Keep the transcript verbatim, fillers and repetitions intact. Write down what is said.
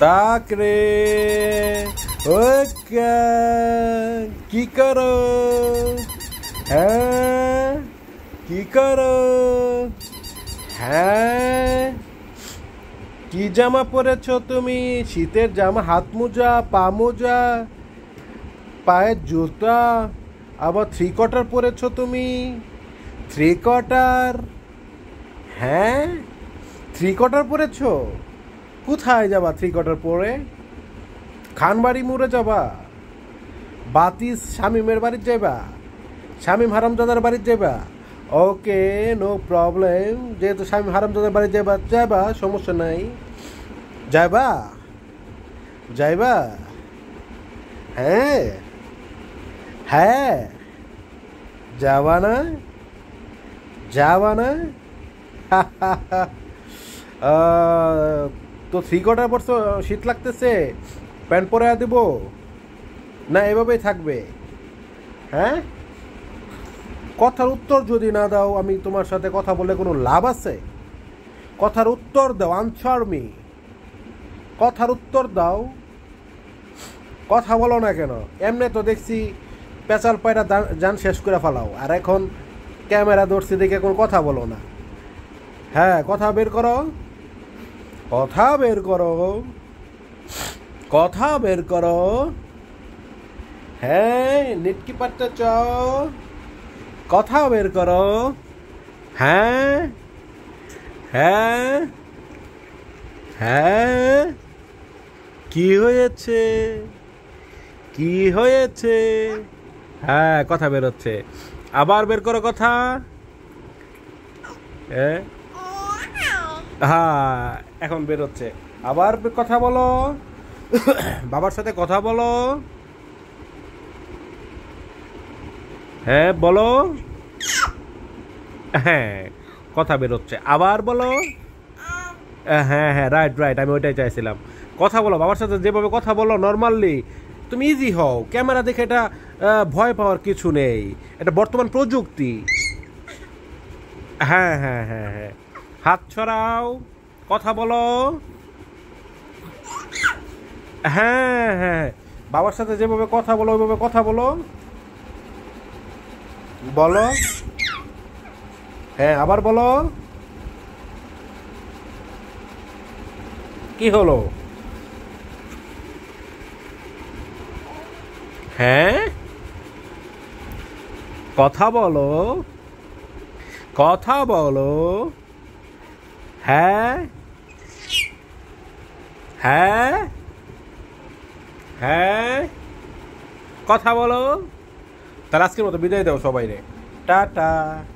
তাক রে ও কি করো হ্যাঁ কি করো হ্যাঁ কি জামা পরেছো তুমি শীতের জামা হাত মোজা পা মোজা পায়ের জুতা আবার থ্রি কোয়ার্টার পরেছো তুমি থ্রি কোয়ার্টার হ্যাঁ থ্রি কোয়ার্টার পরেছো কোথায় যাবা থ্রি কোয়ার্টার পরে খানবাড়ি মোড়ে যাবা বাতিস শামিমের বাড়ি যাবা শামিম হারামজাদার বাড়ি যাবা ওকে নো প্রবলেম যেহেতু শামিম হারামজাদার বাড়ি যাবা যাবা সমস্যা নাই যাবা যাইবা হ্যাঁ হ্যাঁ যাবা না যাবা না তো থ্রি কোয়ার্টার পরছো শীত লাগতেছে প্যান্ট পরে দেব না এভাবেই থাকবে হ্যাঁ কথার উত্তর যদি না দাও আমি তোমার সাথে কথা বলে কোনো লাভ আছে কথার উত্তর দাও আনসার মি কথার উত্তর দাও কথা বলো না কেন এমনি তো দেখছি পেঁচাল পায়রা যান শেষ করে ফেলাও আর এখন ক্যামেরা ধরছি দেখে কোনো কথা বলো না হ্যাঁ কথা বের করো কথা বের করো কথা বের করো হ্যাঁ নিটকি পাট্টা চাও কথা বের করো হ্যাঁ হ্যাঁ হ্যাঁ কি হয়েছে কি হয়েছে হ্যাঁ কথা বের হচ্ছে আবার বের করো কথা হ্যাঁ হ্যাঁ এখন বের হচ্ছে আবার কথা বলো বাবার সাথে কথা বলো হ্যাঁ বলো হ্যাঁ কথা বের হচ্ছে আবার বলো হ্যাঁ হ্যাঁ রাইট রাইট আমি ওইটাই চাইছিলাম কথা বলো বাবার সাথে যেভাবে কথা বলো নর্মালি তুমি ইজি হও ক্যামেরা দেখে এটা ভয় পাওয়ার কিছু নেই এটা বর্তমান প্রযুক্তি হ্যাঁ হ্যাঁ হ্যাঁ হ্যাঁ হাত ছড়াও কথা বলো হ্যাঁ হ্যাঁ বাবার সাথে যেভাবে কথা বলো ওইভাবে কথা বলো বলো হ্যাঁ আবার বলো কি হলো হ্যাঁ কথা বলো কথা বলো হ্যাঁ হ্যাঁ হ্যাঁ কথা বলো তাহলে আজকের মতো বিদায় দাও সবাই রে টাটা।